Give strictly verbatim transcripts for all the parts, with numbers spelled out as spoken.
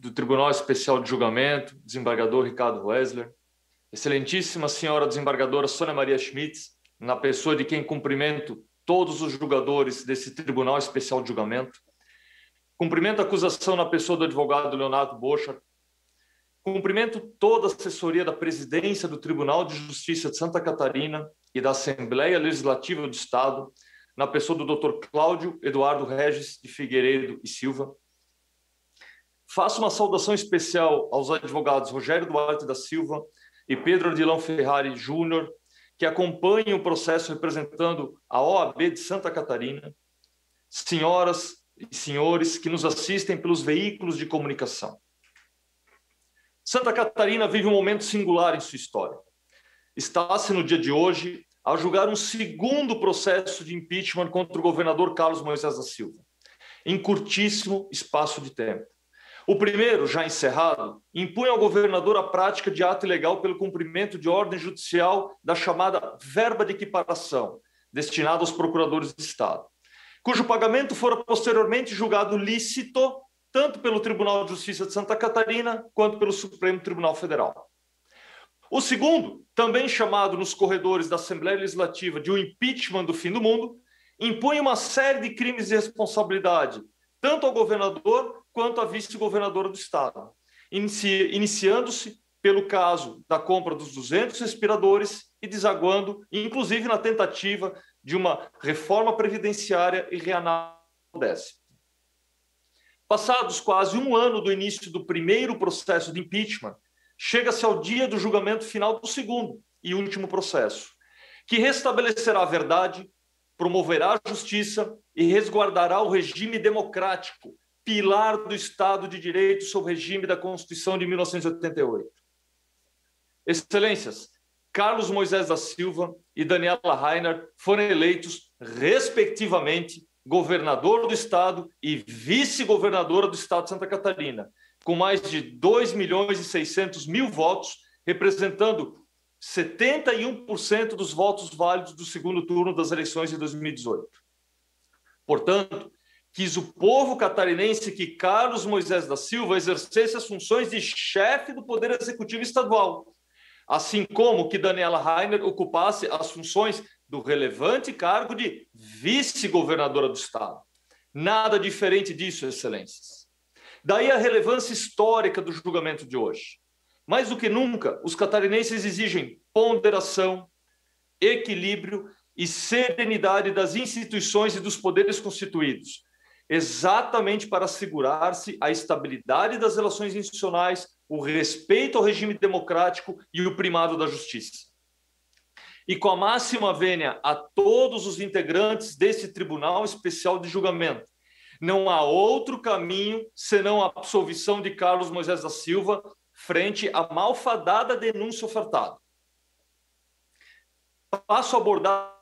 do Tribunal Especial de Julgamento, desembargador Ricardo Wessler, excelentíssima senhora desembargadora Sônia Maria Schmitz, na pessoa de quem cumprimento todos os julgadores desse Tribunal Especial de Julgamento, cumprimento a acusação na pessoa do advogado Leonardo Bochart, cumprimento toda a assessoria da presidência do Tribunal de Justiça de Santa Catarina e da Assembleia Legislativa do Estado, na pessoa do doutor Cláudio Eduardo Regis de Figueiredo e Silva. Faço uma saudação especial aos advogados Rogério Duarte da Silva e Pedro Ardilão Ferrari Júnior, que acompanham o processo representando a O A B de Santa Catarina, senhoras e senhores que nos assistem pelos veículos de comunicação. Santa Catarina vive um momento singular em sua história. Está-se, no dia de hoje, a julgar um segundo processo de impeachment contra o governador Carlos Moisés da Silva, em curtíssimo espaço de tempo. O primeiro, já encerrado, impunha ao governador a prática de ato ilegal pelo cumprimento de ordem judicial da chamada verba de equiparação, destinada aos procuradores de Estado, cujo pagamento fora posteriormente julgado lícito tanto pelo Tribunal de Justiça de Santa Catarina quanto pelo Supremo Tribunal Federal. O segundo, também chamado nos corredores da Assembleia Legislativa de um impeachment do fim do mundo, impunha uma série de crimes de responsabilidade, tanto ao governador quanto à vice-governadora do Estado, inici- iniciando-se pelo caso da compra dos duzentos respiradores e desaguando, inclusive, na tentativa de uma reforma previdenciária e reanálise do décimo. Passados quase um ano do início do primeiro processo de impeachment, chega-se ao dia do julgamento final do segundo e último processo, que restabelecerá a verdade, promoverá a justiça e resguardará o regime democrático, pilar do Estado de Direito sob o regime da Constituição de mil novecentos e oitenta e oito. Excelências, Carlos Moisés da Silva e Daniela Rainer foram eleitos, respectivamente, governador do Estado e vice-governadora do Estado de Santa Catarina, com mais de dois milhões e seiscentos mil votos, representando setenta e um por cento dos votos válidos do segundo turno das eleições de dois mil e dezoito. Portanto, quis o povo catarinense que Carlos Moisés da Silva exercesse as funções de chefe do Poder Executivo Estadual, assim como que Daniela Rainer ocupasse as funções do relevante cargo de vice-governadora do Estado. Nada diferente disso, excelências. Daí a relevância histórica do julgamento de hoje. Mais do que nunca, os catarinenses exigem ponderação, equilíbrio e serenidade das instituições e dos poderes constituídos, exatamente para assegurar-se a estabilidade das relações institucionais, o respeito ao regime democrático e o primado da justiça. E com a máxima vênia a todos os integrantes desse Tribunal Especial de Julgamento, não há outro caminho senão a absolvição de Carlos Moisés da Silva frente à malfadada denúncia ofertada. Passo a abordar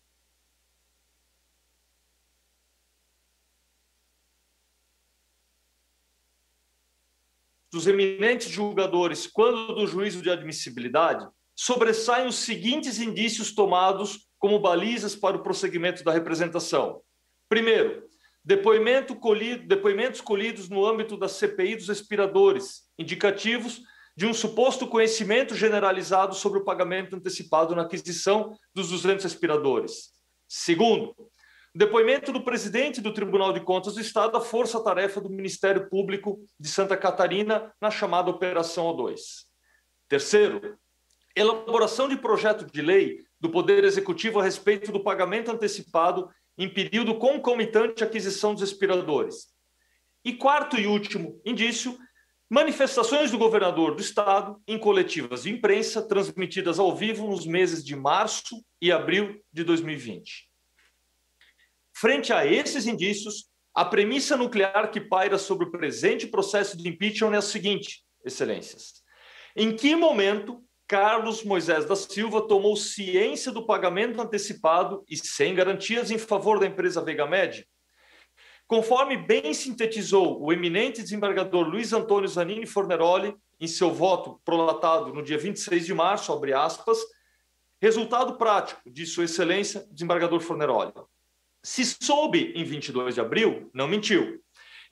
dos eminentes julgadores quando do juízo de admissibilidade, sobressaem os seguintes indícios tomados como balizas para o prosseguimento da representação. Primeiro, depoimento colhido, depoimentos colhidos no âmbito da C P I dos respiradores, indicativos de um suposto conhecimento generalizado sobre o pagamento antecipado na aquisição dos duzentos respiradores. Segundo, depoimento do presidente do Tribunal de Contas do Estado à força-tarefa do Ministério Público de Santa Catarina na chamada Operação O dois. Terceiro, elaboração de projeto de lei do Poder Executivo a respeito do pagamento antecipado em período concomitante à aquisição dos respiradores. E quarto e último indício, manifestações do governador do Estado em coletivas de imprensa transmitidas ao vivo nos meses de março e abril de dois mil e vinte. Frente a esses indícios, a premissa nuclear que paira sobre o presente processo de impeachment é a seguinte, excelências. Em que momento Carlos Moisés da Silva tomou ciência do pagamento antecipado e sem garantias em favor da empresa Vegamed? Conforme bem sintetizou o eminente desembargador Luiz Antônio Zanini Forneroli em seu voto prolatado no dia vinte e seis de março, abre aspas, resultado prático de Sua Excelência, desembargador Forneroli. Se soube em vinte e dois de abril, não mentiu.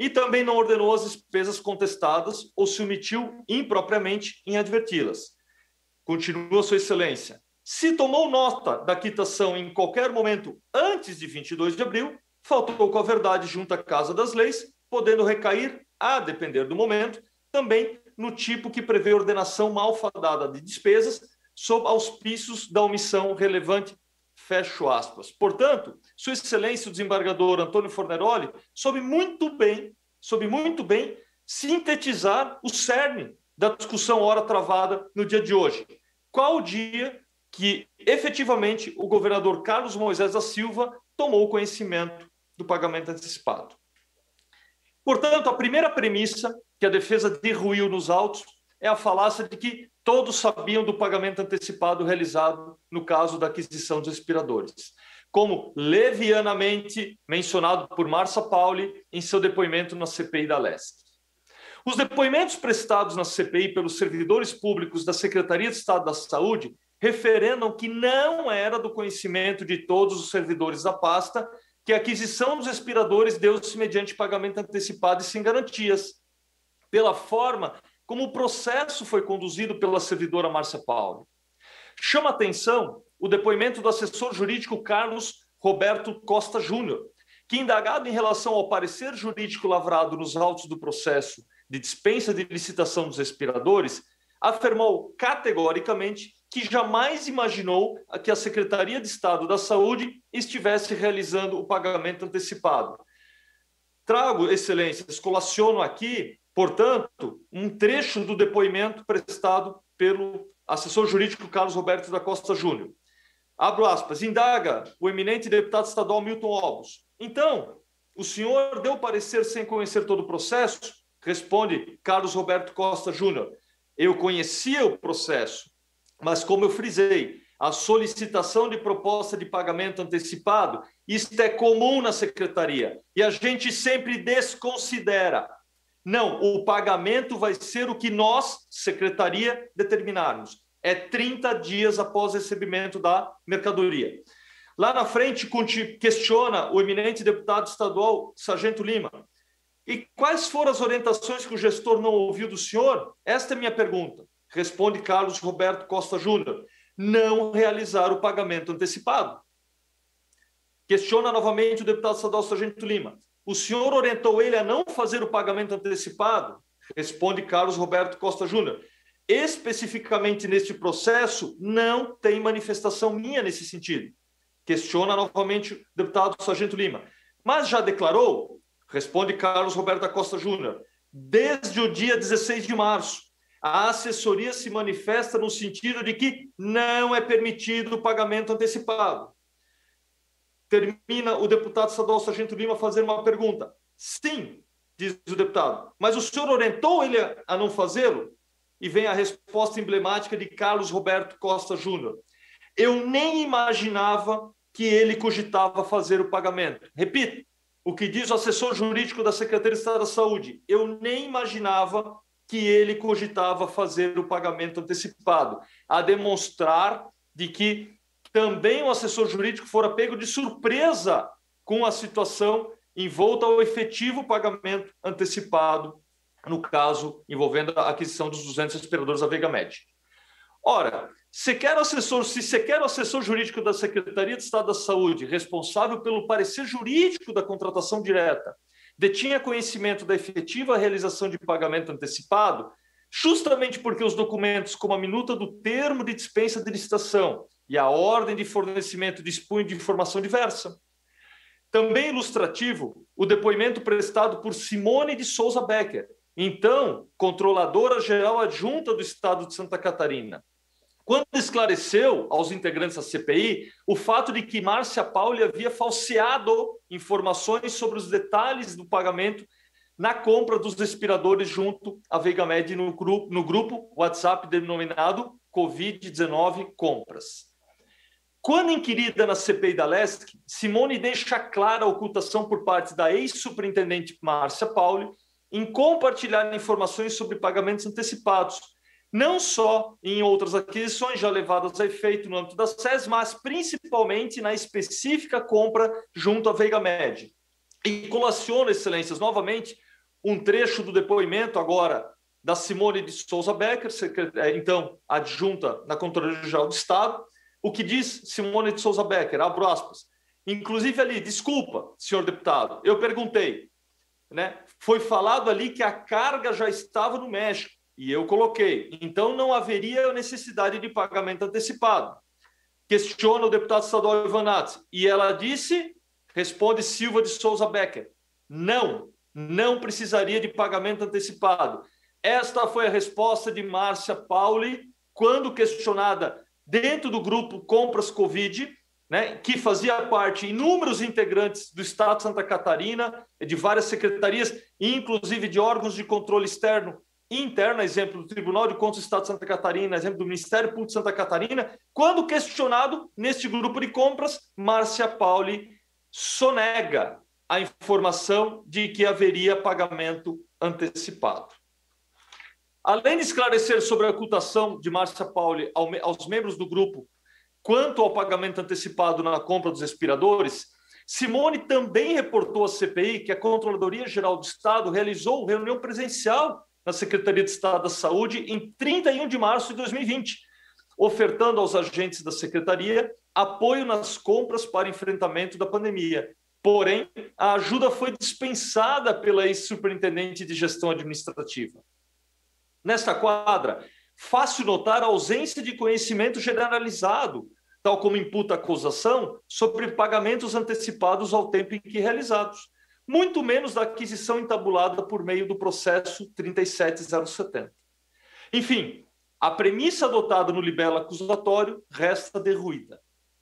e também não ordenou as despesas contestadas ou se omitiu impropriamente em adverti-las. Continua Sua Excelência. Se tomou nota da quitação em qualquer momento antes de vinte e dois de abril, faltou com a verdade junto à Casa das Leis, podendo recair, a depender do momento, também no tipo que prevê ordenação malfadada de despesas sob auspícios da omissão relevante, fecho aspas. Portanto, Sua Excelência, o desembargador Antônio Forneroli, soube muito bem, soube muito bem sintetizar o cerne da discussão ora travada no dia de hoje. Qual o dia que, efetivamente, o governador Carlos Moisés da Silva tomou conhecimento do pagamento antecipado? Portanto, a primeira premissa que a defesa derruiu nos autos é a falácia de que todos sabiam do pagamento antecipado realizado no caso da aquisição dos respiradores, como levianamente mencionado por Márcia Pauly em seu depoimento na C P I da Leste. Os depoimentos prestados na C P I pelos servidores públicos da Secretaria de Estado da Saúde referendam que não era do conhecimento de todos os servidores da pasta que a aquisição dos respiradores deu-se mediante pagamento antecipado e sem garantias, pela forma como o processo foi conduzido pela servidora Márcia Pauly. Chama atenção o depoimento do assessor jurídico Carlos Roberto Costa Júnior, que, indagado em relação ao parecer jurídico lavrado nos autos do processo de dispensa de licitação dos respiradores, afirmou categoricamente que jamais imaginou que a Secretaria de Estado da Saúde estivesse realizando o pagamento antecipado. Trago, excelências, colaciono aqui, portanto, um trecho do depoimento prestado pelo assessor jurídico Carlos Roberto da Costa Júnior. Abro aspas, indaga o eminente deputado estadual Milton Obos. Então, o senhor deu parecer sem conhecer todo o processo? Responde Carlos Roberto Costa Júnior. Eu conhecia o processo, mas como eu frisei, a solicitação de proposta de pagamento antecipado, isto é comum na secretaria, e a gente sempre desconsidera. Não, o pagamento vai ser o que nós, secretaria, determinarmos. É trinta dias após o recebimento da mercadoria. Lá na frente, questiona o eminente deputado estadual Sargento Lima. E quais foram as orientações que o gestor não ouviu do senhor? Esta é a minha pergunta. Responde Carlos Roberto Costa Júnior. Não realizar o pagamento antecipado. Questiona novamente o deputado estadual Sargento Lima. O senhor orientou ele a não fazer o pagamento antecipado? Responde Carlos Roberto Costa Júnior. Especificamente neste processo, não tem manifestação minha nesse sentido. Questiona novamente o deputado Sargento Lima. Mas já declarou? Responde Carlos Roberto da Costa Júnior. Desde o dia dezesseis de março, a assessoria se manifesta no sentido de que não é permitido o pagamento antecipado. Termina o deputado estadual Sargento Lima a fazer uma pergunta. Sim, diz o deputado, mas o senhor orientou ele a não fazê-lo? E vem a resposta emblemática de Carlos Roberto Costa Júnior. Eu nem imaginava que ele cogitava fazer o pagamento. Repito, o que diz o assessor jurídico da Secretaria de Estado da Saúde. Eu nem imaginava que ele cogitava fazer o pagamento antecipado, a demonstrar de que também o assessor jurídico fora pego de surpresa com a situação envolta ao efetivo pagamento antecipado, no caso envolvendo a aquisição dos duzentos respiradores da Vega Med. Ora, se quer o assessor, se sequer o assessor jurídico da Secretaria de Estado da Saúde, responsável pelo parecer jurídico da contratação direta, detinha conhecimento da efetiva realização de pagamento antecipado, justamente porque os documentos como a minuta do termo de dispensa de licitação e a ordem de fornecimento dispunham de informação diversa. Também ilustrativo, o depoimento prestado por Simone de Souza Becker, então controladora-geral adjunta do Estado de Santa Catarina, quando esclareceu aos integrantes da C P I o fato de que Márcia Pauly havia falseado informações sobre os detalhes do pagamento na compra dos respiradores junto à Vega Med no grupo, no grupo WhatsApp denominado covid dezenove Compras. Quando inquirida na C P I da Leste, Simone deixa clara a ocultação por parte da ex-superintendente Márcia Pauly em compartilhar informações sobre pagamentos antecipados, não só em outras aquisições já levadas a efeito no âmbito da S E S, mas principalmente na específica compra junto à Vega Med. E colaciono, excelências, novamente, um trecho do depoimento agora da Simone de Souza Becker, então adjunta na Controladoria-Geral do Estado. O que diz Simone de Souza Becker, abro aspas, inclusive ali, desculpa, senhor deputado, eu perguntei, né? Foi falado ali que a carga já estava no México, e eu coloquei, então não haveria necessidade de pagamento antecipado. Questiona o deputado estadual Ivanazzi, e ela disse, responde Silva de Souza Becker, não, não precisaria de pagamento antecipado. Esta foi a resposta de Márcia Pauli, quando questionada dentro do grupo Compras Covid, né, que fazia parte inúmeros integrantes do Estado de Santa Catarina, de várias secretarias, inclusive de órgãos de controle externo e interno, exemplo do Tribunal de Contas do Estado de Santa Catarina, exemplo do Ministério Público de Santa Catarina. Quando questionado neste grupo de compras, Márcia Pauli sonega a informação de que haveria pagamento antecipado. Além de esclarecer sobre a ocultação de Márcia Pauli aos membros do grupo quanto ao pagamento antecipado na compra dos respiradores, Simone também reportou à C P I que a Controladoria-Geral do Estado realizou reunião presencial na Secretaria de Estado da Saúde em trinta e um de março de dois mil e vinte, ofertando aos agentes da Secretaria apoio nas compras para enfrentamento da pandemia. Porém, a ajuda foi dispensada pela ex-superintendente de gestão administrativa. Nesta quadra, fácil notar a ausência de conhecimento generalizado, tal como imputa a acusação, sobre pagamentos antecipados ao tempo em que realizados, muito menos da aquisição entabulada por meio do processo trinta e sete zero setenta. Enfim, a premissa adotada no libelo acusatório resta derruída.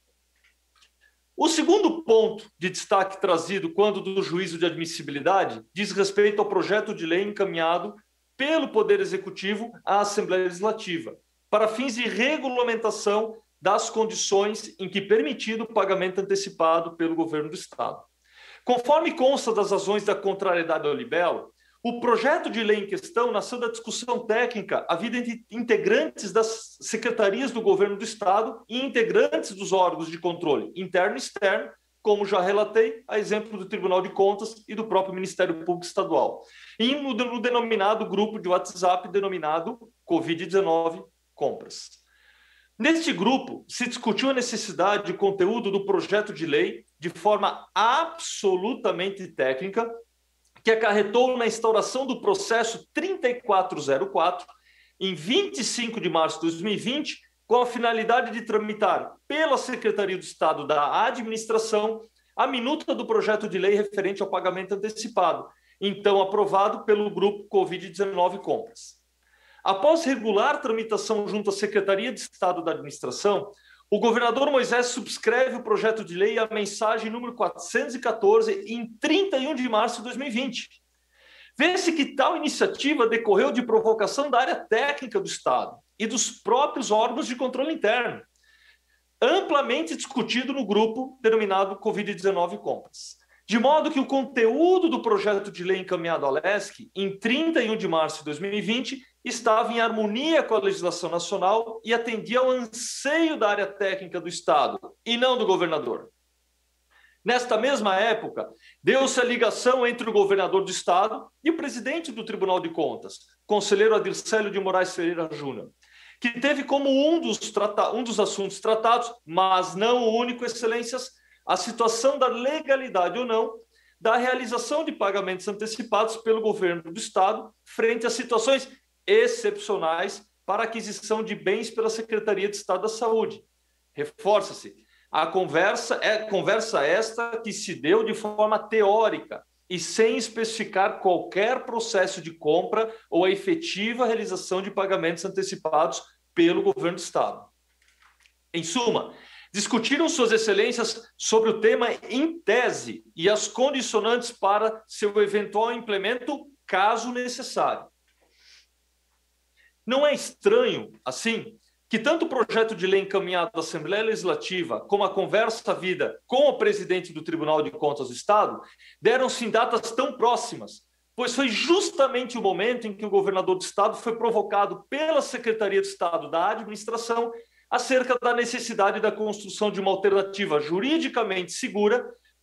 O segundo ponto de destaque trazido quando do juízo de admissibilidade diz respeito ao projeto de lei encaminhado pelo Poder Executivo à Assembleia Legislativa, para fins de regulamentação das condições em que permitido o pagamento antecipado pelo governo do Estado. Conforme consta das razões da contrariedade ao libelo, o projeto de lei em questão nasceu da discussão técnica havida entre integrantes das secretarias do governo do Estado e integrantes dos órgãos de controle interno e externo, como já relatei, a exemplo do Tribunal de Contas e do próprio Ministério Público Estadual, e no, no denominado grupo de WhatsApp denominado Covid dezenove Compras. Neste grupo, se discutiu a necessidade de conteúdo do projeto de lei de forma absolutamente técnica, que acarretou na instauração do processo trinta e quatro zero quatro, em vinte e cinco de março de dois mil e vinte, com a finalidade de tramitar pela Secretaria do Estado da Administração a minuta do projeto de lei referente ao pagamento antecipado, então aprovado pelo grupo Covid dezenove Compras. Após regular tramitação junto à Secretaria de Estado da Administração, o governador Moisés subscreve o projeto de lei e a mensagem número quatrocentos e quatorze em trinta e um de março de dois mil e vinte. Vê-se que tal iniciativa decorreu de provocação da área técnica do Estado e dos próprios órgãos de controle interno, amplamente discutido no grupo denominado Covid dezenove Compras. De modo que o conteúdo do projeto de lei encaminhado à Lesc, em trinta e um de março de dois mil e vinte, estava em harmonia com a legislação nacional e atendia ao anseio da área técnica do Estado, e não do governador. Nesta mesma época, deu-se a ligação entre o governador do Estado e o presidente do Tribunal de Contas, conselheiro Adircélio de Moraes Ferreira Júnior, que teve como um dos, trata- um dos assuntos tratados, mas não o único, excelências, a situação da legalidade ou não da realização de pagamentos antecipados pelo governo do Estado frente a situações excepcionais para aquisição de bens pela Secretaria de Estado da Saúde. Reforça-se, a conversa é conversa esta que se deu de forma teórica e sem especificar qualquer processo de compra ou a efetiva realização de pagamentos antecipados pelo governo do Estado. Em suma, discutiram suas excelências sobre o tema em tese e as condicionantes para seu eventual implemento, caso necessário. Não é estranho, assim, que tanto o projeto de lei encaminhado à Assembleia Legislativa como a conversa havida com o presidente do Tribunal de Contas do Estado deram-se em datas tão próximas, pois foi justamente o momento em que o governador do Estado foi provocado pela Secretaria de Estado da Administração acerca da necessidade da construção de uma alternativa juridicamente segura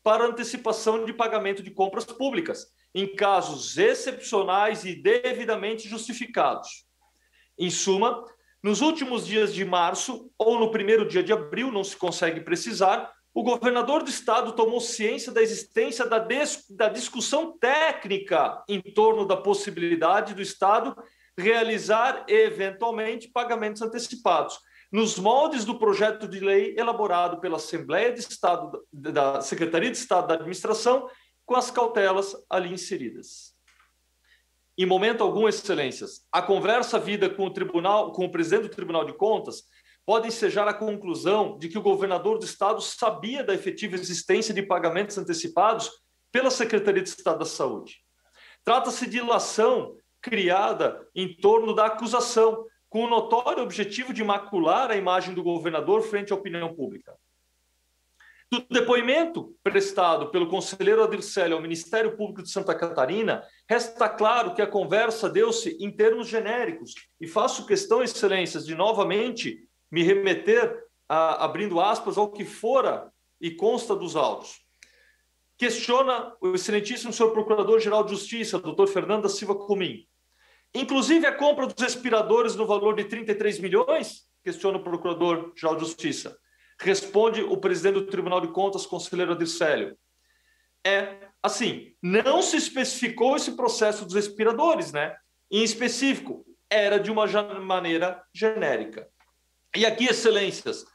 para antecipação de pagamento de compras públicas, em casos excepcionais e devidamente justificados. Em suma, nos últimos dias de março ou no primeiro dia de abril, não se consegue precisar, o governador do estado tomou ciência da existência da, da discussão técnica em torno da possibilidade do estado realizar, eventualmente, pagamentos antecipados, nos moldes do projeto de lei elaborado pela Assembleia de Estado, da Secretaria de Estado da Administração, com as cautelas ali inseridas. Em momento algum, excelências, a conversa vida com o tribunal, com o presidente do Tribunal de Contas, pode ensejar a conclusão de que o governador do estado sabia da efetiva existência de pagamentos antecipados pela Secretaria de Estado da Saúde. Trata-se de ilação criada em torno da acusação, com o notório objetivo de macular a imagem do governador frente à opinião pública. Do depoimento prestado pelo conselheiro Adircélio ao Ministério Público de Santa Catarina, resta claro que a conversa deu-se em termos genéricos, e faço questão, excelências, de novamente me remeter, a, abrindo aspas, ao que fora e consta dos autos. Questiona o excelentíssimo senhor Procurador-Geral de Justiça, doutor Fernando da Silva Comim. Inclusive a compra dos respiradores no valor de trinta e três milhões? Questiona o Procurador-Geral de Justiça. Responde o presidente do Tribunal de Contas, conselheiro Adircélio. É assim, não se especificou esse processo dos respiradores, né? Em específico, era de uma maneira genérica. E aqui, excelências,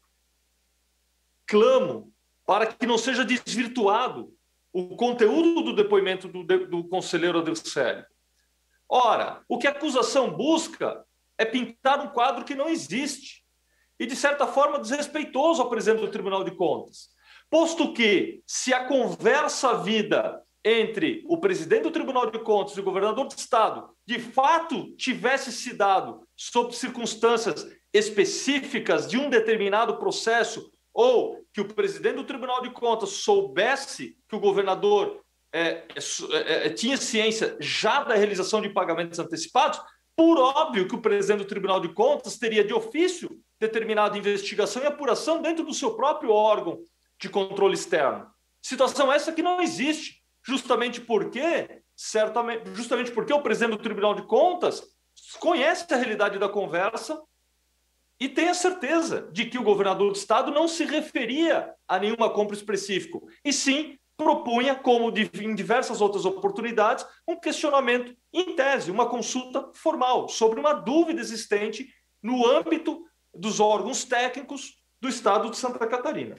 clamo para que não seja desvirtuado o conteúdo do depoimento do, do conselheiro Adircélio. Ora, o que a acusação busca é pintar um quadro que não existe e, de certa forma, desrespeitoso ao presidente do Tribunal de Contas. Posto que, se a conversa vida entre o presidente do Tribunal de Contas e o governador do estado de fato tivesse se dado sob circunstâncias específicas de um determinado processo, ou que o presidente do Tribunal de Contas soubesse que o governador é, é, é, tinha ciência já da realização de pagamentos antecipados, por óbvio que o presidente do Tribunal de Contas teria de ofício determinada investigação e apuração dentro do seu próprio órgão de controle externo. Situação essa que não existe, justamente porque, certamente, justamente porque o presidente do Tribunal de Contas conhece a realidade da conversa e tem a certeza de que o governador do estado não se referia a nenhuma compra específica, e sim propunha, como em diversas outras oportunidades, um questionamento em tese, uma consulta formal sobre uma dúvida existente no âmbito dos órgãos técnicos do estado de Santa Catarina.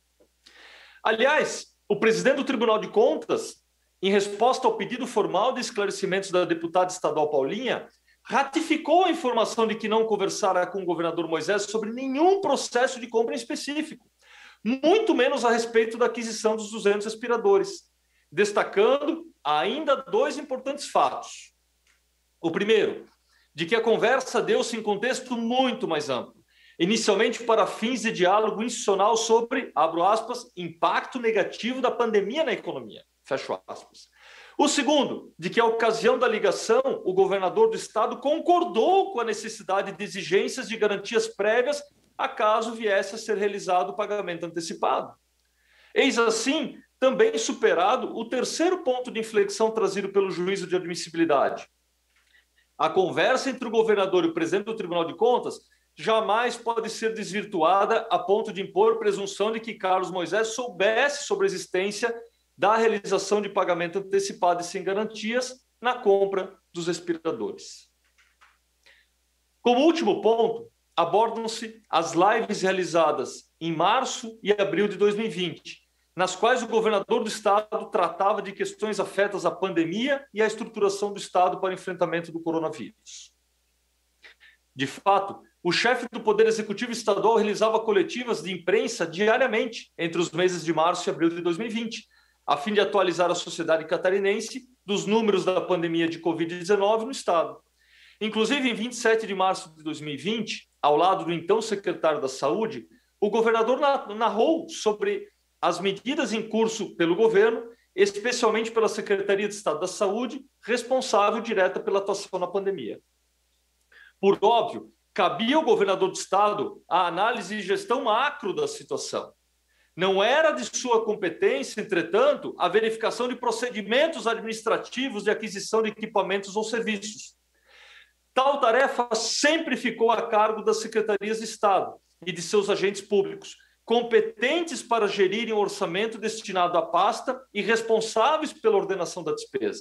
Aliás, o presidente do Tribunal de Contas, em resposta ao pedido formal de esclarecimentos da deputada estadual Paulinha, ratificou a informação de que não conversara com o governador Moisés sobre nenhum processo de compra em específico, muito menos a respeito da aquisição dos duzentos respiradores, destacando ainda dois importantes fatos. O primeiro, de que a conversa deu-se em contexto muito mais amplo, inicialmente para fins de diálogo institucional sobre, abro aspas, impacto negativo da pandemia na economia, fecho aspas. O segundo, de que, à ocasião da ligação, o governador do estado concordou com a necessidade de exigências de garantias prévias a caso viesse a ser realizado o pagamento antecipado. Eis assim, também superado o terceiro ponto de inflexão trazido pelo juízo de admissibilidade. A conversa entre o governador e o presidente do Tribunal de Contas jamais pode ser desvirtuada a ponto de impor presunção de que Carlos Moisés soubesse sobre a existência da realização de pagamento antecipado e sem garantias na compra dos respiradores. Como último ponto, abordam-se as lives realizadas em março e abril de dois mil e vinte, nas quais o governador do estado tratava de questões afetas à pandemia e à estruturação do estado para o enfrentamento do coronavírus. De fato, o chefe do Poder Executivo Estadual realizava coletivas de imprensa diariamente entre os meses de março e abril de dois mil e vinte, a fim de atualizar a sociedade catarinense dos números da pandemia de covid dezenove no estado. Inclusive, em vinte e sete de março de dois mil e vinte, ao lado do então secretário da Saúde, o governador narrou sobre as medidas em curso pelo governo, especialmente pela Secretaria de Estado da Saúde, responsável direta pela atuação na pandemia. Por óbvio, cabia ao governador do estado a análise e gestão macro da situação. Não era de sua competência, entretanto, a verificação de procedimentos administrativos de aquisição de equipamentos ou serviços. Tal tarefa sempre ficou a cargo das secretarias de Estado e de seus agentes públicos, competentes para gerirem o orçamento destinado à pasta e responsáveis pela ordenação da despesa.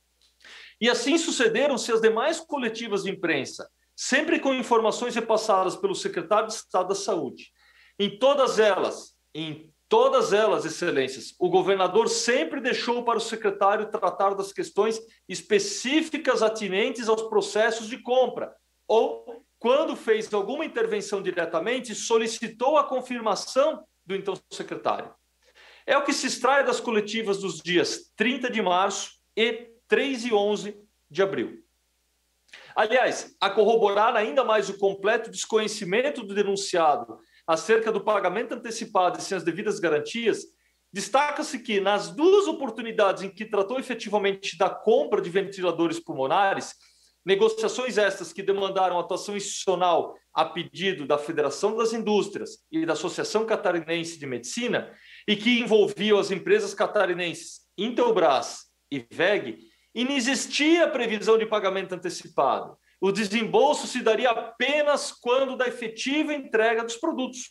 E assim sucederam-se as demais coletivas de imprensa, sempre com informações repassadas pelo secretário de Estado da Saúde. Em todas elas, em todas elas, excelências, o governador sempre deixou para o secretário tratar das questões específicas atinentes aos processos de compra, ou, quando fez alguma intervenção diretamente, solicitou a confirmação do então secretário. É o que se extrai das coletivas dos dias trinta de março e três e onze de abril. Aliás, a corroborar ainda mais o completo desconhecimento do denunciado acerca do pagamento antecipado e sem as devidas garantias, destaca-se que, nas duas oportunidades em que tratou efetivamente da compra de ventiladores pulmonares, negociações estas que demandaram atuação institucional a pedido da Federação das Indústrias e da Associação Catarinense de Medicina e que envolviam as empresas catarinenses Intelbras e V E G, inexistia previsão de pagamento antecipado. O desembolso se daria apenas quando da efetiva entrega dos produtos.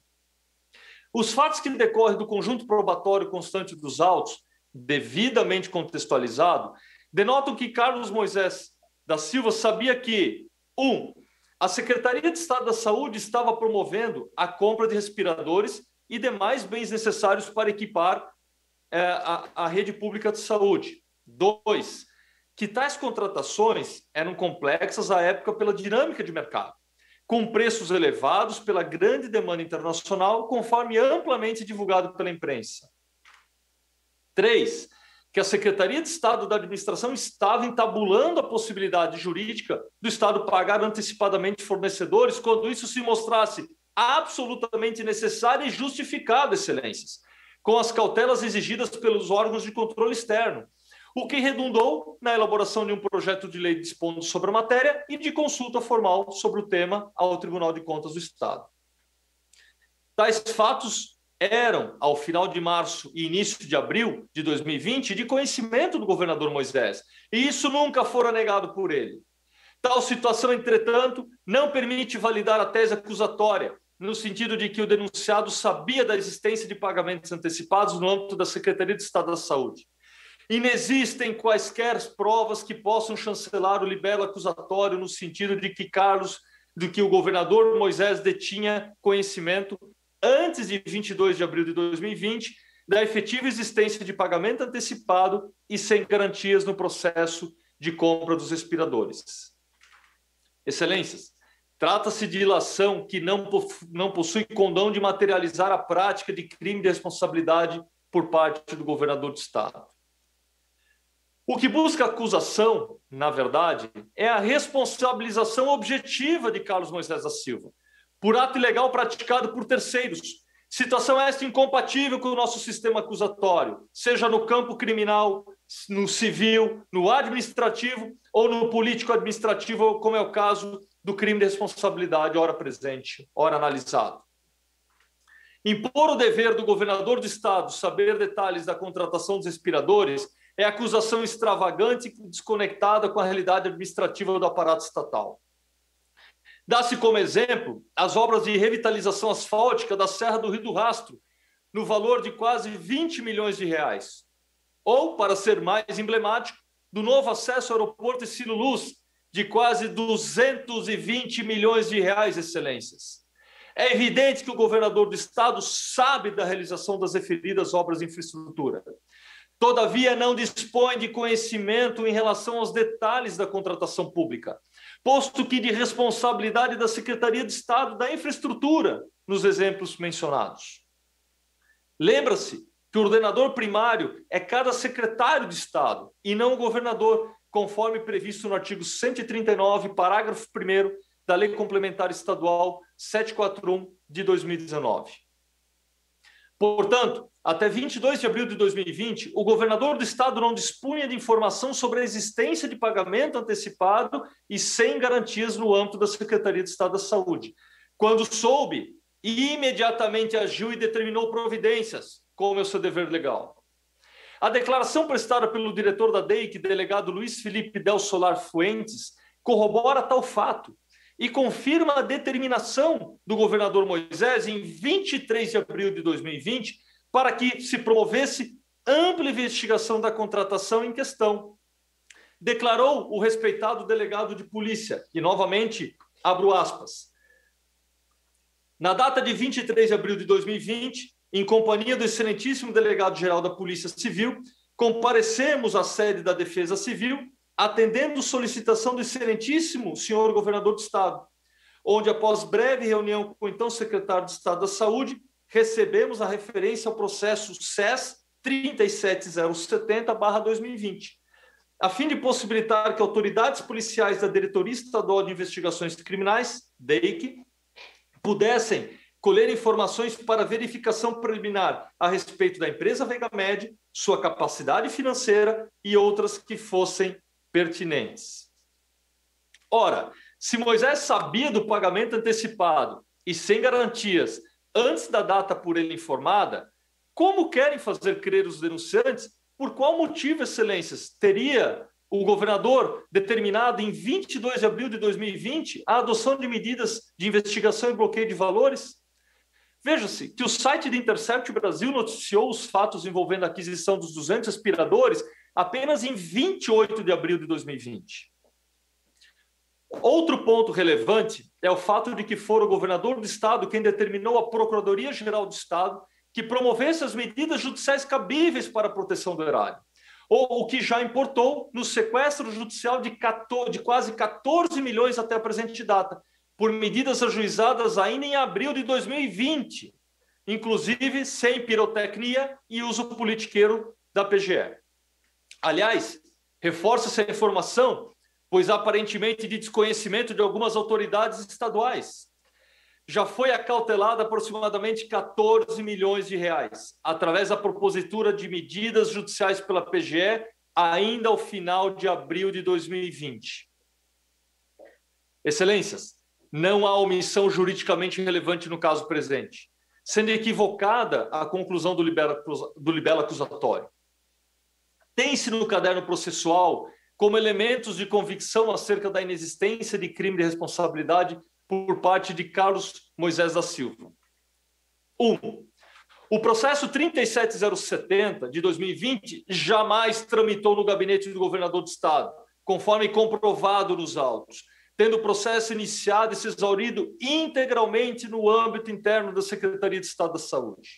Os fatos que decorrem do conjunto probatório constante dos autos, devidamente contextualizado, denotam que Carlos Moisés da Silva sabia que, um, a Secretaria de Estado da Saúde estava promovendo a compra de respiradores e demais bens necessários para equipar é, a, a rede pública de saúde. Dois, que tais contratações eram complexas à época pela dinâmica de mercado, com preços elevados pela grande demanda internacional, conforme amplamente divulgado pela imprensa. Três, que a Secretaria de Estado da Administração estava entabulando a possibilidade jurídica do Estado pagar antecipadamente fornecedores quando isso se mostrasse absolutamente necessário e justificado, excelências, com as cautelas exigidas pelos órgãos de controle externo, o que redundou na elaboração de um projeto de lei dispondo sobre a matéria e de consulta formal sobre o tema ao Tribunal de Contas do Estado. Tais fatos eram, ao final de março e início de abril de dois mil e vinte, de conhecimento do governador Moisés, e isso nunca fora negado por ele. Tal situação, entretanto, não permite validar a tese acusatória, no sentido de que o denunciado sabia da existência de pagamentos antecipados no âmbito da Secretaria de Estado da Saúde. Inexistem quaisquer provas que possam chancelar o libelo acusatório no sentido de que Carlos, de que o governador Moisés detinha conhecimento antes de vinte e dois de abril de dois mil e vinte da efetiva existência de pagamento antecipado e sem garantias no processo de compra dos respiradores. Excelências, trata-se de ilação que não, não possui condão de materializar a prática de crime de responsabilidade por parte do governador do Estado. O que busca a acusação, na verdade, é a responsabilização objetiva de Carlos Moisés da Silva, por ato ilegal praticado por terceiros. Situação esta incompatível com o nosso sistema acusatório, seja no campo criminal, no civil, no administrativo ou no político-administrativo, como é o caso do crime de responsabilidade, ora presente, ora analisado. Impor o dever do governador do Estado saber detalhes da contratação dos respiradores é acusação extravagante e desconectada com a realidade administrativa do aparato estatal. Dá-se como exemplo as obras de revitalização asfáltica da Serra do Rio do Rastro, no valor de quase vinte milhões de reais. Ou, para ser mais emblemático, do novo acesso ao aeroporto Estilo Luz, de quase duzentos e vinte milhões de reais, excelências. É evidente que o governador do Estado sabe da realização das referidas obras de infraestrutura. Todavia, não dispõe de conhecimento em relação aos detalhes da contratação pública, posto que de responsabilidade da Secretaria de Estado da Infraestrutura, nos exemplos mencionados. Lembra-se que o ordenador primário é cada secretário de Estado e não o governador, conforme previsto no artigo cento e trinta e nove, parágrafo primeiro da Lei Complementar Estadual setecentos e quarenta e um de dois mil e dezenove. Portanto, até vinte e dois de abril de dois mil e vinte, o governador do Estado não dispunha de informação sobre a existência de pagamento antecipado e sem garantias no âmbito da Secretaria de Estado da Saúde. Quando soube e imediatamente agiu e determinou providências, como é o seu dever legal. A declaração prestada pelo diretor da D E I C, delegado Luiz Felipe Del Solar Fuentes, corrobora tal fato e confirma a determinação do governador Moisés em vinte e três de abril de dois mil e vinte para que se promovesse ampla investigação da contratação em questão. Declarou o respeitado delegado de polícia, e novamente, abro aspas, na data de vinte e três de abril de dois mil e vinte, em companhia do excelentíssimo delegado-geral da Polícia Civil, comparecemos à sede da Defesa Civil, atendendo solicitação do excelentíssimo senhor governador do Estado, onde, após breve reunião com o então secretário de Estado da Saúde, recebemos a referência ao processo S E S trinta e sete zero setenta barra dois mil e vinte, a fim de possibilitar que autoridades policiais da Diretoria Estadual de Investigações Criminais, D E I C, pudessem colher informações para verificação preliminar a respeito da empresa Vegamed, sua capacidade financeira e outras que fossem pertinentes. Ora, se Moisés sabia do pagamento antecipado e sem garantias antes da data por ele informada, como querem fazer crer os denunciantes? Por qual motivo, excelências, teria o governador determinado em vinte e dois de abril de dois mil e vinte a adoção de medidas de investigação e bloqueio de valores? Veja-se que o site de Intercept Brasil noticiou os fatos envolvendo a aquisição dos duzentos respiradores apenas em vinte e oito de abril de dois mil e vinte. Outro ponto relevante é o fato de que fora o governador do Estado quem determinou à Procuradoria-Geral do Estado que promovesse as medidas judiciais cabíveis para a proteção do erário, ou o que já importou no sequestro judicial de, quatorze, de quase quatorze milhões até a presente data, por medidas ajuizadas ainda em abril de dois mil e vinte, inclusive sem pirotecnia e uso politiqueiro da P G E. Aliás, reforça essa informação, pois aparentemente de desconhecimento de algumas autoridades estaduais, já foi acautelada aproximadamente quatorze milhões de reais, através da propositura de medidas judiciais pela P G E, ainda ao final de abril de dois mil e vinte. Excelências, não há omissão juridicamente relevante no caso presente, sendo equivocada a conclusão do libelo, do libelo acusatório. Tem-se no caderno processual como elementos de convicção acerca da inexistência de crime de responsabilidade por parte de Carlos Moisés da Silva. Um, o processo trinta e sete zero setenta de dois mil e vinte jamais tramitou no gabinete do governador do Estado, conforme comprovado nos autos, tendo o processo iniciado e se exaurido integralmente no âmbito interno da Secretaria de Estado da Saúde.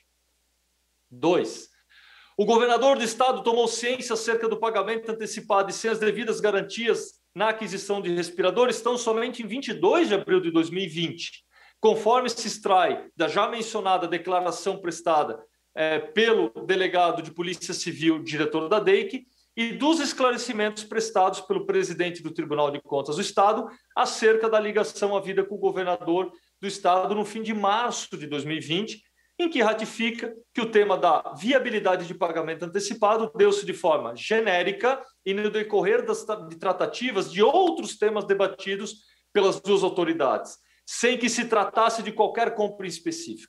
Dois, o governador do Estado tomou ciência acerca do pagamento antecipado e sem as devidas garantias na aquisição de respiradores tão somente em vinte e dois de abril de dois mil e vinte, conforme se extrai da já mencionada declaração prestada eh, pelo delegado de Polícia Civil, diretor da D E I C, e dos esclarecimentos prestados pelo presidente do Tribunal de Contas do Estado acerca da ligação à vida com o governador do Estado no fim de março de dois mil e vinte, em que ratifica que o tema da viabilidade de pagamento antecipado deu-se de forma genérica e no decorrer das de tratativas de outros temas debatidos pelas duas autoridades, sem que se tratasse de qualquer compra específico.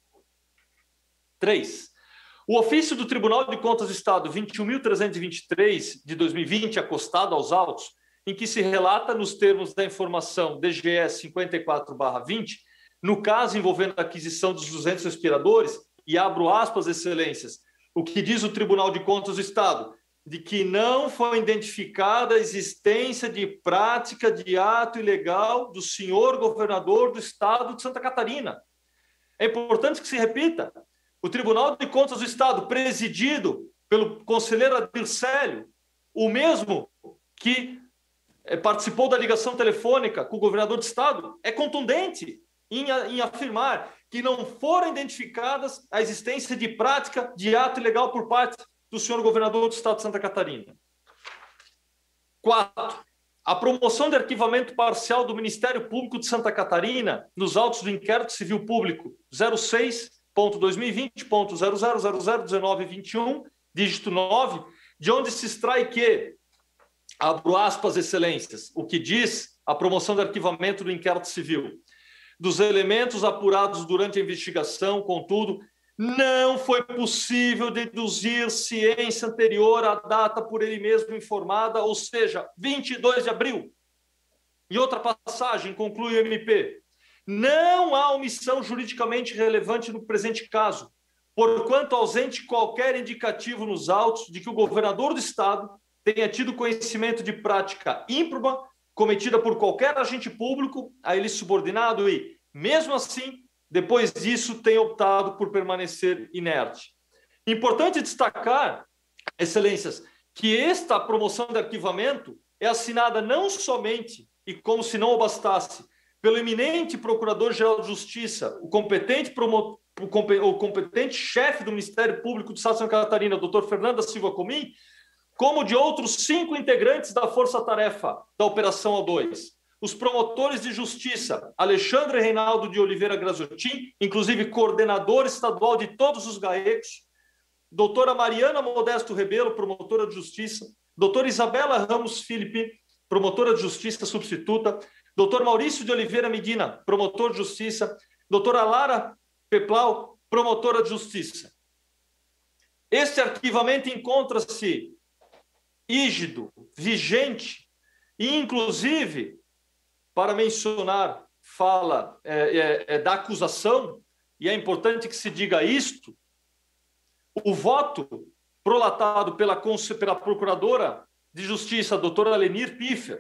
Três, o ofício do Tribunal de Contas do Estado vinte e um mil trezentos e vinte e três de dois mil e vinte, acostado aos autos, em que se relata nos termos da informação D G S cinquenta e quatro barra vinte, no caso envolvendo a aquisição dos duzentos respiradores, e abro aspas, excelências, o que diz o Tribunal de Contas do Estado, de que não foi identificada a existência de prática de ato ilegal do senhor governador do Estado de Santa Catarina. É importante que se repita, o Tribunal de Contas do Estado, presidido pelo conselheiro Adircélio, o mesmo que participou da ligação telefônica com o governador do Estado, é contundente Em, em afirmar que não foram identificadas a existência de prática de ato ilegal por parte do senhor governador do Estado de Santa Catarina. Quatro, a promoção de arquivamento parcial do Ministério Público de Santa Catarina nos autos do inquérito civil público zero seis ponto dois mil e vinte ponto zero zero zero zero um nove dois um, dígito nove, de onde se extrai que, abro aspas, excelências, o que diz a promoção de arquivamento do inquérito civil. dos elementos apurados durante a investigação, contudo, não foi possível deduzir ciência anterior à data por ele mesmo informada, ou seja, vinte e dois de abril. Em outra passagem, conclui o M P, não há omissão juridicamente relevante no presente caso, porquanto ausente qualquer indicativo nos autos de que o governador do Estado tenha tido conhecimento de prática ímproba cometida por qualquer agente público a ele subordinado e, mesmo assim, depois disso, tenha optado por permanecer inerte. Importante destacar, excelências, que esta promoção de arquivamento é assinada não somente, e como se não o bastasse, pelo eminente Procurador-Geral de Justiça, o competente, promo... o competente chefe do Ministério Público do Estado de Santa Catarina, doutor Fernando da Silva Comim, como de outros cinco integrantes da Força-Tarefa da Operação O dois. Os promotores de justiça, Alexandre Reinaldo de Oliveira Graziotin, inclusive coordenador estadual de todos os GAECos, doutora Mariana Modesto Rebelo, promotora de justiça, doutora Isabela Ramos Filipe, promotora de justiça substituta, doutor Maurício de Oliveira Medina, promotor de justiça, doutora Lara Peplau, promotora de justiça. Este arquivamento encontra-se rígido, vigente, e inclusive, para mencionar, fala é, é, é da acusação, e é importante que se diga isto, o voto prolatado pela, pela Procuradora de Justiça, a doutora Lenir Piffer,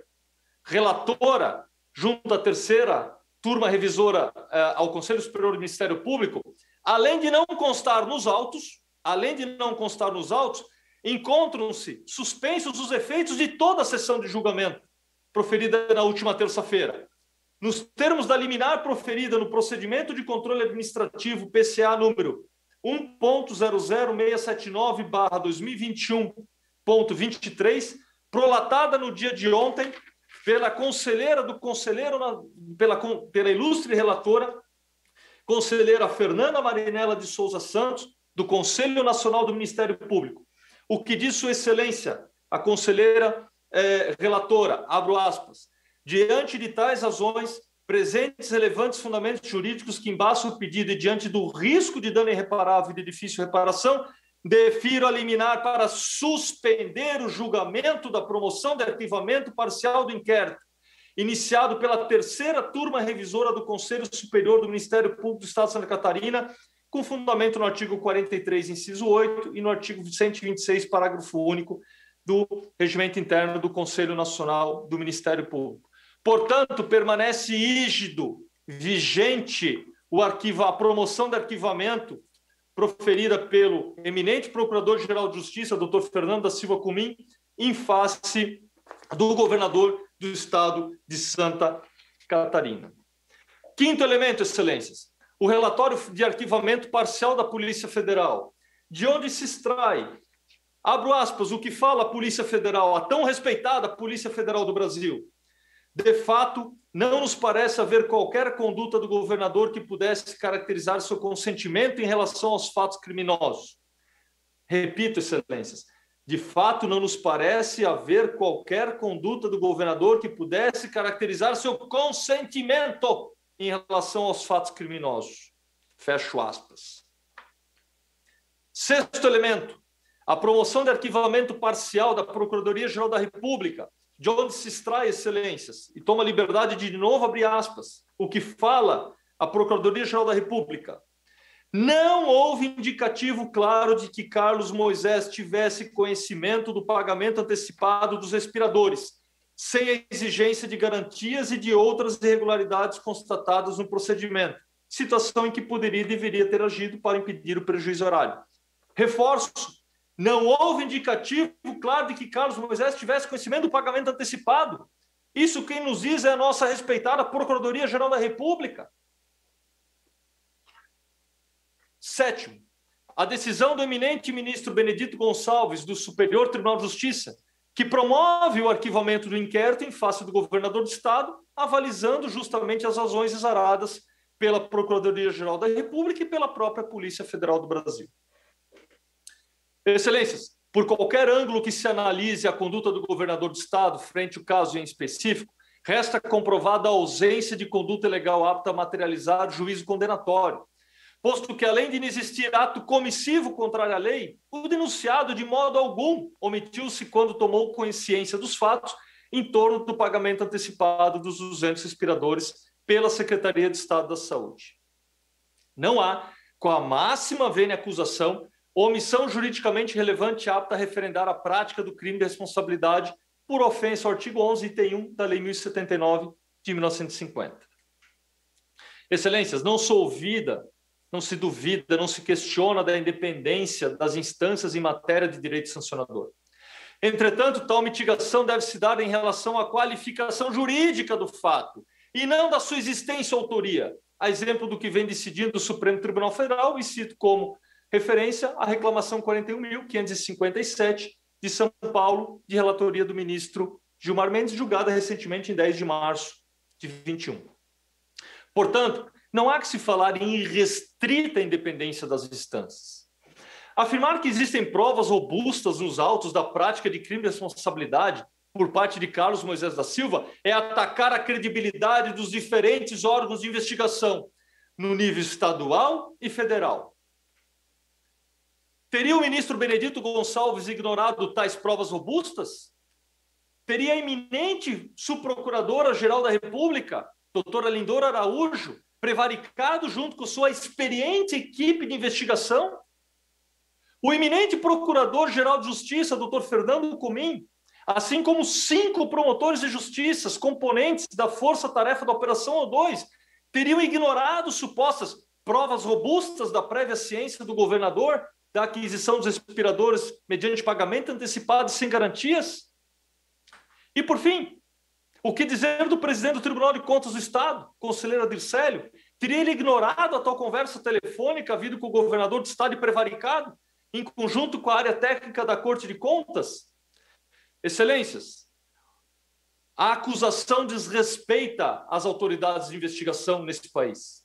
relatora, junto à terceira turma revisora eh, ao Conselho Superior do Ministério Público, além de não constar nos autos, além de não constar nos autos, encontram-se suspensos os efeitos de toda a sessão de julgamento proferida na última terça-feira. Nos termos da liminar proferida no procedimento de controle administrativo P C A número um ponto zero zero seis sete nove barra dois mil e vinte e um ponto vinte e três, prolatada no dia de ontem pela conselheira do conselheiro, pela, pela ilustre relatora, conselheira Fernanda Marinella de Souza Santos, do Conselho Nacional do Ministério Público. O que diz Sua Excelência, a conselheira eh, relatora, abro aspas, diante de tais razões, presentes relevantes fundamentos jurídicos que embaçam o pedido e diante do risco de dano irreparável e de difícil reparação, defiro a liminar para suspender o julgamento da promoção de arquivamento parcial do inquérito, iniciado pela terceira turma revisora do Conselho Superior do Ministério Público do Estado de Santa Catarina, com fundamento no artigo quarenta e três, inciso oito, e no artigo cento e vinte e seis, parágrafo único, do Regimento Interno do Conselho Nacional do Ministério Público. Portanto, permanece rígido, vigente, o arquivo, a promoção de arquivamento proferida pelo eminente Procurador-Geral de Justiça, doutor Fernando da Silva Comim, em face do governador do Estado de Santa Catarina. Quinto elemento, excelências, o relatório de arquivamento parcial da Polícia Federal, de onde se extrai, abro aspas, o que fala a Polícia Federal, a tão respeitada Polícia Federal do Brasil. De fato, não nos parece haver qualquer conduta do governador que pudesse caracterizar seu consentimento em relação aos fatos criminosos. Repito, excelências, de fato, não nos parece haver qualquer conduta do governador que pudesse caracterizar seu consentimento em relação aos fatos criminosos. Fecho aspas. Sexto elemento, a promoção de arquivamento parcial da Procuradoria-Geral da República, de onde se extrai, excelências, e toma a liberdade de, de novo abrir aspas, o que fala a Procuradoria-Geral da República. Não houve indicativo claro de que Carlos Moisés tivesse conhecimento do pagamento antecipado dos respiradores, sem a exigência de garantias e de outras irregularidades constatadas no procedimento, situação em que poderia e deveria ter agido para impedir o prejuízo horário. Reforço, não houve indicativo claro de que Carlos Moisés tivesse conhecimento do pagamento antecipado. Isso quem nos diz é a nossa respeitada Procuradoria-Geral da República. Sétimo, a decisão do eminente ministro Benedito Gonçalves, do Superior Tribunal de Justiça, que promove o arquivamento do inquérito em face do governador do Estado, avalizando justamente as razões exaradas pela Procuradoria-Geral da República e pela própria Polícia Federal do Brasil. Excelências, por qualquer ângulo que se analise a conduta do governador do Estado frente ao caso em específico, Resta comprovada a ausência de conduta ilegal apta a materializar juízo condenatório, posto que, além de não existir ato comissivo contrário à lei, o denunciado, de modo algum, omitiu-se quando tomou consciência dos fatos em torno do pagamento antecipado dos duzentos respiradores pela Secretaria de Estado da Saúde. Não há, com a máxima vênia acusação, omissão juridicamente relevante apta a referendar a prática do crime de responsabilidade por ofensa ao artigo onze, item um da Lei mil e setenta e nove, de mil novecentos e cinquenta. Excelências, não se ouvida, não se duvida, não se questiona da independência das instâncias em matéria de direito sancionador. Entretanto, tal mitigação deve se dar em relação à qualificação jurídica do fato e não da sua existência ou autoria, a exemplo do que vem decidindo o Supremo Tribunal Federal, e cito como referência a reclamação quarenta e um mil quinhentos e cinquenta e sete de São Paulo, de relatoria do ministro Gilmar Mendes, julgada recentemente em dez de março de vinte e um. Portanto, não há que se falar em irrestrita independência das instâncias. Afirmar que existem provas robustas nos autos da prática de crime de responsabilidade por parte de Carlos Moisés da Silva é atacar a credibilidade dos diferentes órgãos de investigação no nível estadual e federal. Teria o ministro Benedito Gonçalves ignorado tais provas robustas? Teria a eminente subprocuradora-geral da República, doutora Lindora Araújo, prevaricado junto com sua experiente equipe de investigação? O eminente procurador-geral de Justiça, doutor Fernando Comim, assim como cinco promotores de justiça, componentes da força-tarefa da Operação O dois, teriam ignorado supostas provas robustas da prévia ciência do governador da aquisição dos respiradores mediante pagamento antecipado sem garantias? E, por fim, o que dizer do presidente do Tribunal de Contas do Estado, conselheiro Adircélio? Teria ele ignorado a tal conversa telefônica havida com o governador do Estado e prevaricado, em conjunto com a área técnica da Corte de Contas? Excelências, a acusação desrespeita as autoridades de investigação nesse país.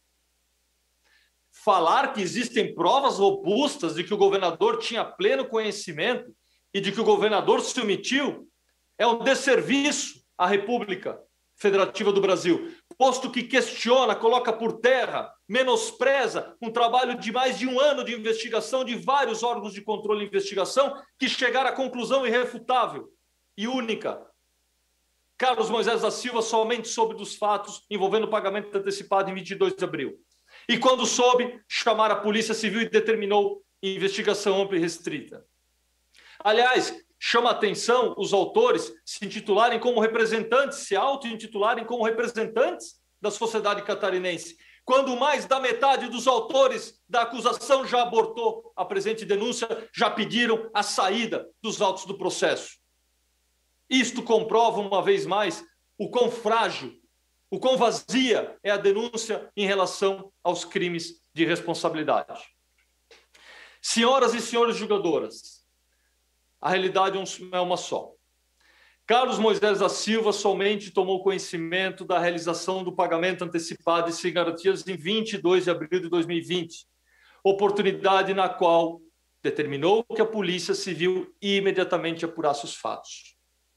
Falar que existem provas robustas de que o governador tinha pleno conhecimento e de que o governador se omitiu é um desserviço à República Federativa do Brasil, posto que questiona, coloca por terra, menospreza um trabalho de mais de um ano de investigação de vários órgãos de controle e investigação que chegaram à conclusão irrefutável e única. Carlos Moisés da Silva somente soube dos fatos envolvendo o pagamento antecipado em vinte e dois de abril. E quando soube, chamar a Polícia Civil e determinou investigação ampla e restrita. Aliás, chama a atenção os autores se intitularem como representantes, se auto-intitularem como representantes da sociedade catarinense, quando mais da metade dos autores da acusação já abortou a presente denúncia, já pediram a saída dos autos do processo. Isto comprova, uma vez mais, o quão frágil, o quão vazia é a denúncia em relação aos crimes de responsabilidade. Senhoras e senhores julgadoras, a realidade é uma só. Carlos Moisés da Silva somente tomou conhecimento da realização do pagamento antecipado e sem garantias em vinte e dois de abril de dois mil e vinte, oportunidade na qual determinou que a Polícia Civil imediatamente apurasse os fatos.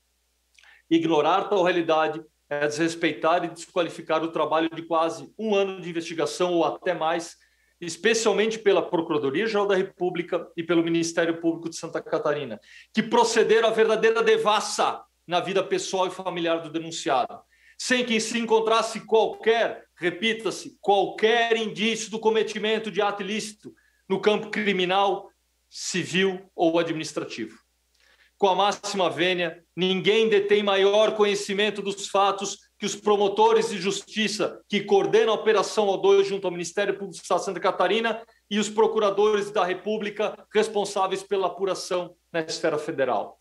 Ignorar tal realidade é desrespeitar e desqualificar o trabalho de quase um ano de investigação ou até mais, especialmente pela Procuradoria-Geral da República e pelo Ministério Público de Santa Catarina, que procederam à verdadeira devassa na vida pessoal e familiar do denunciado, sem que se encontrasse qualquer, repita-se, qualquer indício do cometimento de ato ilícito no campo criminal, civil ou administrativo. Com a máxima vênia, ninguém detém maior conhecimento dos fatos que os promotores de justiça que coordenam a Operação O dois junto ao Ministério Público do Estado de Santa Catarina e os procuradores da República responsáveis pela apuração na esfera federal.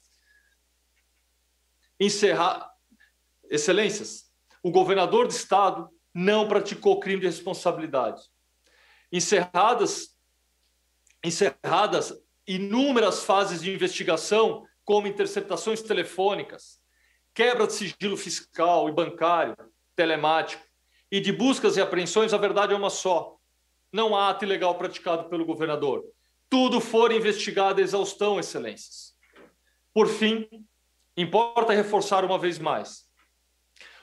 Encerrar... Excelências, o governador do Estado não praticou crime de responsabilidade. Encerradas, encerradas inúmeras fases de investigação, como interceptações telefônicas, quebra de sigilo fiscal e bancário, telemático, e de buscas e apreensões, a verdade é uma só. Não há ato ilegal praticado pelo governador. Tudo for investigado a exaustão, excelências. Por fim, importa reforçar uma vez mais.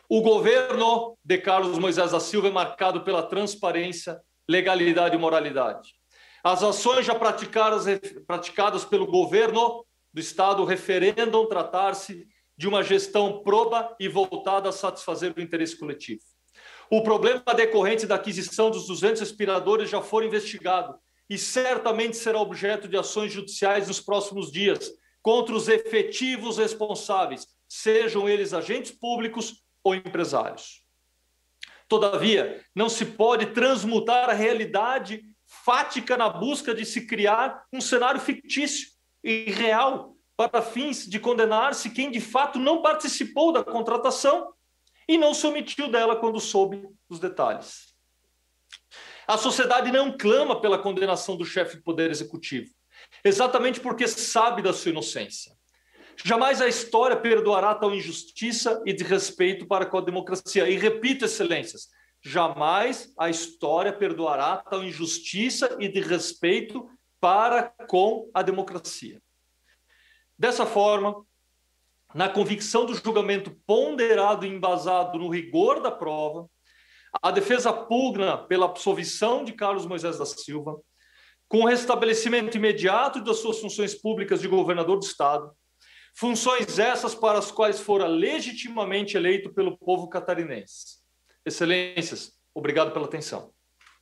O governo de Carlos Moisés da Silva é marcado pela transparência, legalidade e moralidade. As ações já praticadas, praticadas pelo governo do Estado referendam tratar-se de uma gestão proba e voltada a satisfazer o interesse coletivo. O problema decorrente da aquisição dos duzentos respiradores já foi investigado e certamente será objeto de ações judiciais nos próximos dias contra os efetivos responsáveis, sejam eles agentes públicos ou empresários. Todavia, não se pode transmutar a realidade fática na busca de se criar um cenário fictício e real para fins de condenar-se quem de fato não participou da contratação e não se omitiu dela quando soube os detalhes. A sociedade não clama pela condenação do chefe do Poder Executivo, exatamente porque sabe da sua inocência. Jamais a história perdoará tal injustiça e desrespeito para com a democracia. E repito, excelências, jamais a história perdoará tal injustiça e desrespeito para com a democracia. Dessa forma, na convicção do julgamento ponderado e embasado no rigor da prova, a defesa pugna pela absolvição de Carlos Moisés da Silva, com o restabelecimento imediato das suas funções públicas de governador do Estado, funções essas para as quais fora legitimamente eleito pelo povo catarinense. Excelências, obrigado pela atenção.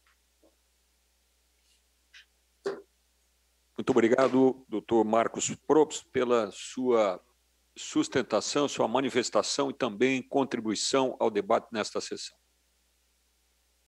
Muito obrigado, doutor Marcos Probst, pela sua sustentação, sua manifestação e também contribuição ao debate nesta sessão.